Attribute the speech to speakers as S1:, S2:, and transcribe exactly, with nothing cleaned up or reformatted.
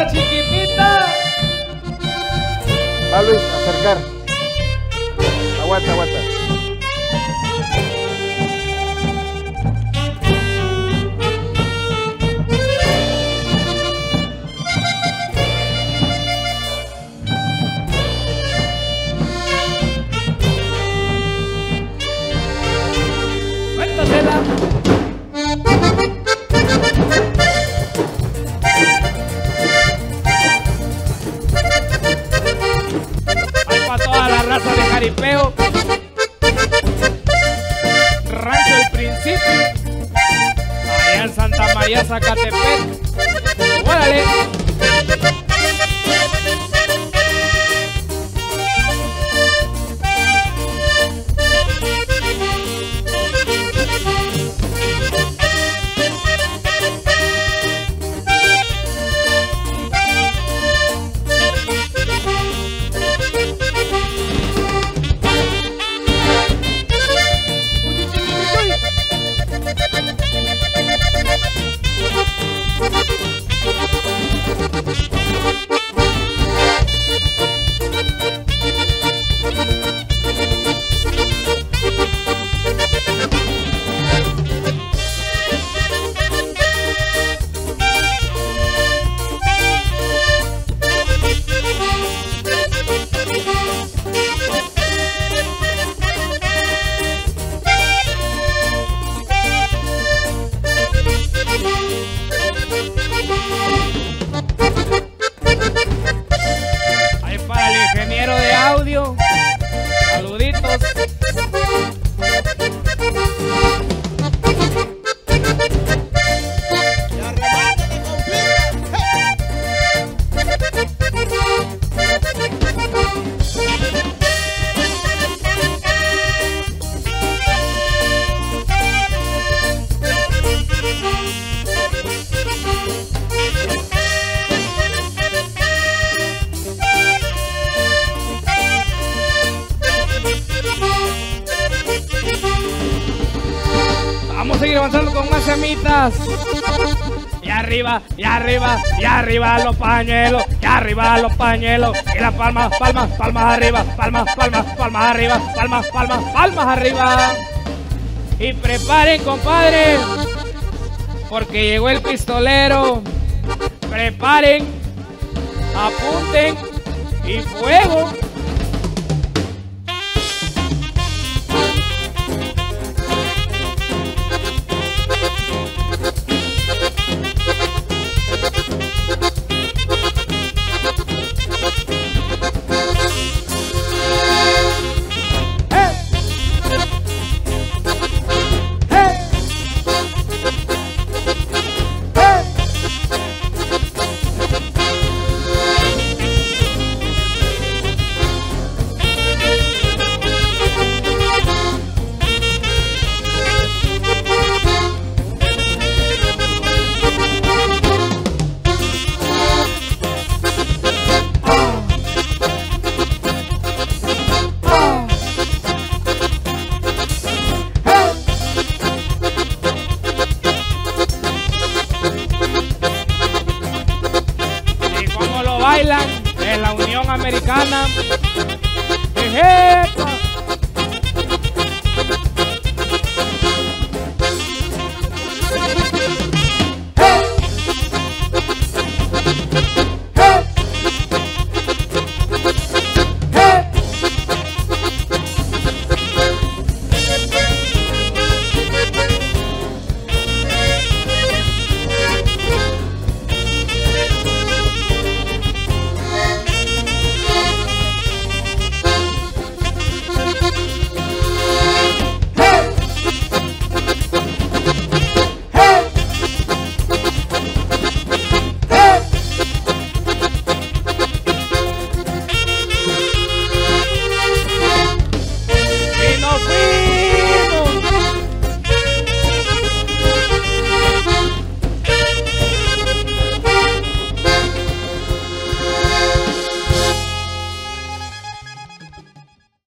S1: la chiquitita.
S2: Va Luis, acercar. Aguanta, aguanta.
S1: Cuéntasela. Toda la raza de jaripeo, Rancho El Principio, allá en Santa María, Zacatepec. ¡Órale! Ingeniero de audio, saluditos. Vamos a seguir avanzando con más semitas. Y arriba, y arriba, y arriba los pañuelos, y arriba los pañuelos, y las palmas, palmas, palmas arriba, palmas, palmas, palmas arriba, palmas, palmas, palmas arriba. Y preparen, compadre, porque llegó el pistolero. Preparen, apunten y fuego. Bailan en la Unión Americana. Jeje.